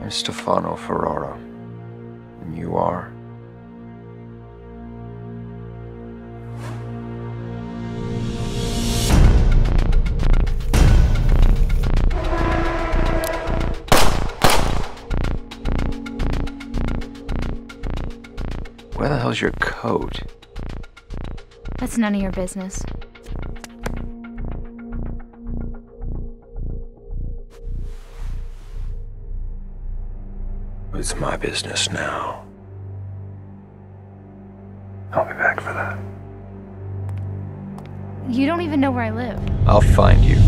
is Stefano Ferrara. And you are? Where the hell's your coat? That's none of your business. It's my business now. I'll be back for that. You don't even know where I live. I'll find you.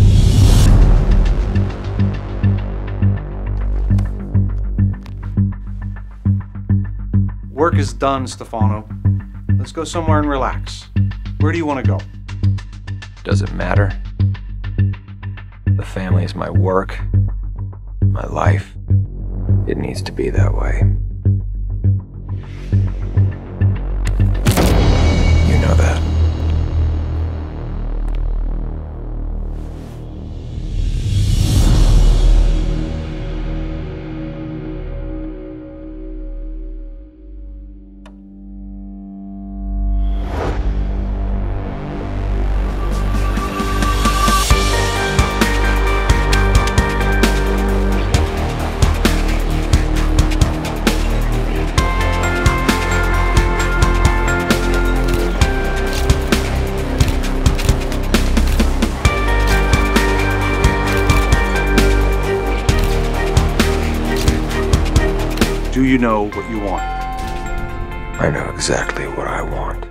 Work is done, Stefano. Let's go somewhere and relax. Where do you want to go? Does it matter? The family is my work, my life. It needs to be that way. You know that. Do you know what you want? I know exactly what I want.